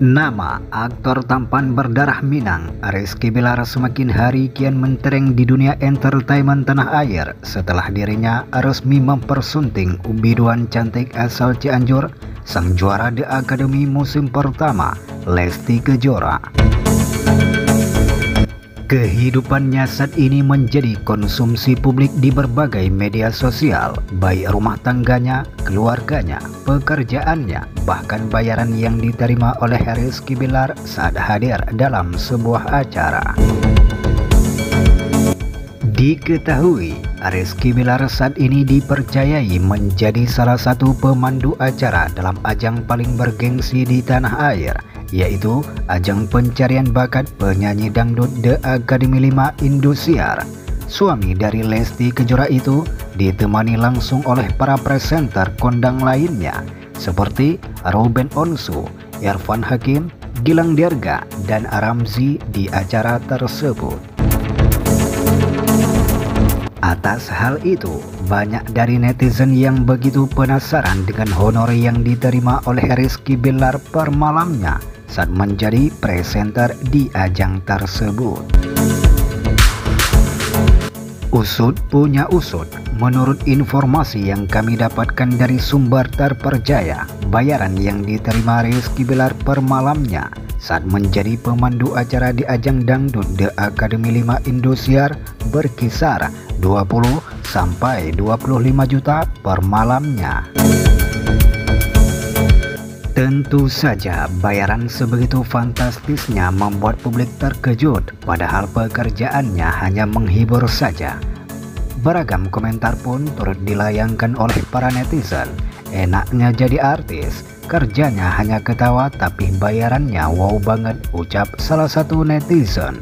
Nama aktor tampan berdarah Minang, Rizky Bilar semakin hari kian mentereng di dunia entertainment tanah air setelah dirinya resmi mempersunting biduan cantik asal Cianjur, sang juara The Academy musim pertama, Lesti Kejora. Kehidupannya saat ini menjadi konsumsi publik di berbagai media sosial, baik rumah tangganya, keluarganya, pekerjaannya, bahkan bayaran yang diterima oleh Rizky Bilar saat hadir dalam sebuah acara. Diketahui, Rizky Bilar saat ini dipercayai menjadi salah satu pemandu acara dalam ajang paling bergengsi di tanah air, yaitu ajang pencarian bakat penyanyi dangdut The Academy 5 Indosiar. Suami dari Lesti Kejora itu ditemani langsung oleh para presenter kondang lainnya seperti Ruben Onsu, Irfan Hakim, Gilang Dirga, dan Ramzy di acara tersebut. Atas hal itu, banyak dari netizen yang begitu penasaran dengan honor yang diterima oleh Rizky Bilar per malamnya saat menjadi presenter di ajang tersebut. Usut punya usut, menurut informasi yang kami dapatkan dari sumber terpercaya, bayaran yang diterima Rizky Bilar per malamnya saat menjadi pemandu acara di ajang dangdut The Academy 5 Indosiar berkisar 20 sampai 25 juta per malamnya. Tentu saja bayaran sebegitu fantastisnya membuat publik terkejut, padahal pekerjaannya hanya menghibur saja. Beragam komentar pun turut dilayangkan oleh para netizen. Enaknya jadi artis, kerjanya hanya ketawa tapi bayarannya wow banget, ucap salah satu netizen.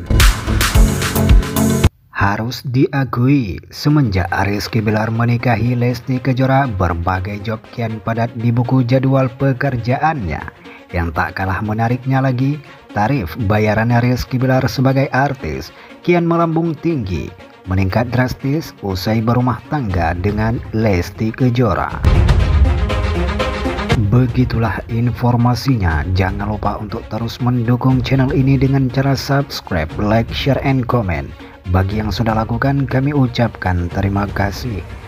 Harus diakui, semenjak Rizky Bilar menikahi Lesti Kejora, berbagai job kian padat di buku jadwal pekerjaannya. Yang tak kalah menariknya lagi, tarif bayaran Rizky Bilar sebagai artis kian melambung tinggi, meningkat drastis usai berumah tangga dengan Lesti Kejora. Begitulah informasinya. Jangan lupa untuk terus mendukung channel ini dengan cara subscribe, like, share, and comment. Bagi yang sudah lakukan, kami ucapkan terima kasih.